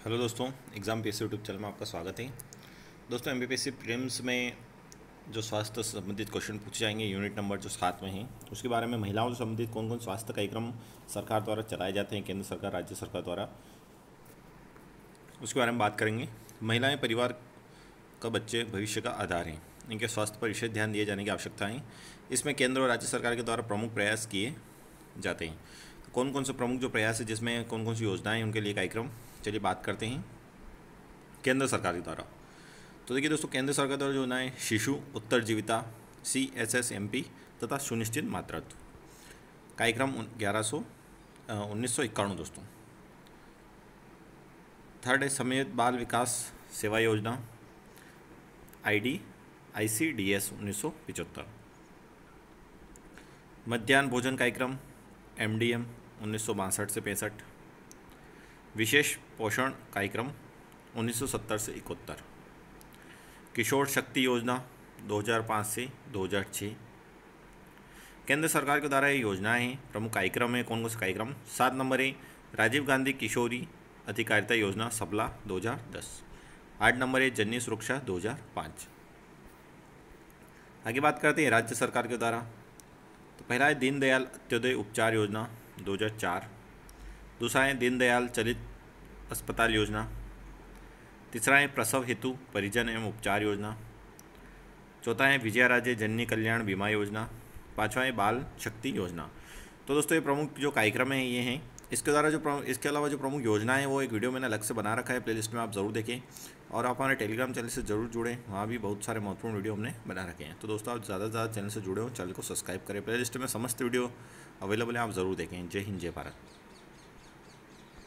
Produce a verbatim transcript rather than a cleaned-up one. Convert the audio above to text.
Hello दोस्तों, exam P S C YouTube channel में आपका स्वागत है। दोस्तों, M P P S C prelims में जो स्वास्थ्य से संबंधित क्वेश्चन पूछे जाएंगे यूनिट नंबर जो सात में है, उसके बारे में महिलाओं से संबंधित कौन कौन स्वास्थ्य कार्यक्रम सरकार द्वारा चलाए जाते हैं, केंद्र सरकार, राज्य सरकार द्वारा, उसके बारे में बात करेंगे। महिलाएं परिवार का बच्चे भविष्य का आधार हैं, इनके स्वास्थ्य पर विशेष ध्यान दिए जाने की आवश्यकता है। इसमें केंद्र और राज्य सरकार के द्वारा प्रमुख प्रयास किए जाते हैं। तो कौन कौन से प्रमुख जो प्रयास है, जिसमें कौन कौन सी योजनाएं हैं, उनके लिए कार्यक्रम चलिए बात करते हैं। केंद्र सरकार के द्वारा, तो देखिए दोस्तों, केंद्र सरकार द्वारा योजना है शिशु उत्तरजीविता C S S M P तथा सुनिश्चित मातृत्व कार्यक्रम ग्यारह सौ उन्नीस सौ इक्यावन दोस्तों। थर्ड है समेत बाल विकास सेवा योजना I D I C D S उन्नीस सौ पिचहत्तर। मध्याह्न भोजन कार्यक्रम एम डी एम उन्नीस सौ बासठ से पैंसठ। विशेष पोषण कार्यक्रम उन्नीस सौ सत्तर से इकहत्तर। किशोर शक्ति योजना दो हज़ार पाँच से दो हज़ार छः। केंद्र सरकार के द्वारा ये योजनाएं हैं, प्रमुख कार्यक्रम है। कौन कौन से कार्यक्रम? सात नंबर है राजीव गांधी किशोरी अधिकारिता योजना सबला दो हज़ार दस। आठ नंबर है जननी सुरक्षा दो हज़ार पाँच। आगे बात करते हैं राज्य सरकार के द्वारा। तो पहला है दीनदयाल अंत्योदय उपचार योजना दो हज़ार चार। दूसरा है दीनदयाल चलित अस्पताल योजना। तीसरा है प्रसव हेतु परिजन एवं उपचार योजना। चौथा है विजयाराजे जननी कल्याण बीमा योजना। पांचवा है बाल शक्ति योजना। तो दोस्तों, ये प्रमुख जो कार्यक्रम हैं ये हैं। इसके द्वारा जो प्रमुख इसके अलावा जो प्रमुख योजना है वो एक वीडियो मैंने अलग से बना रखा है, प्लेलिस्ट में आप ज़रूर देखें। और आप हमारे टेलीग्राम चैनल से ज़रूर जुड़ें, वहाँ भी बहुत सारे महत्वपूर्ण वीडियो हमने बना रखे हैं। तो दोस्तों, आप ज़्यादा से ज़्यादा चैनल से जुड़े हो, चैनल को सब्सक्राइब करें। प्लेलिस्ट में समस्त वीडियो अवेलेबल है, आप ज़रूर देखें। जय हिंद, जय भारत।